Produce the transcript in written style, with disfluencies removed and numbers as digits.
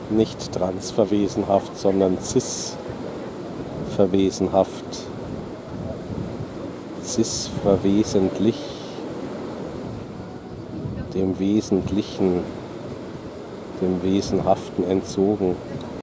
nicht transverwesenhaft, sondern cis-verwesenhaft. Cis-verwesentlich, dem Wesentlichen, dem Wesenhaften entzogen.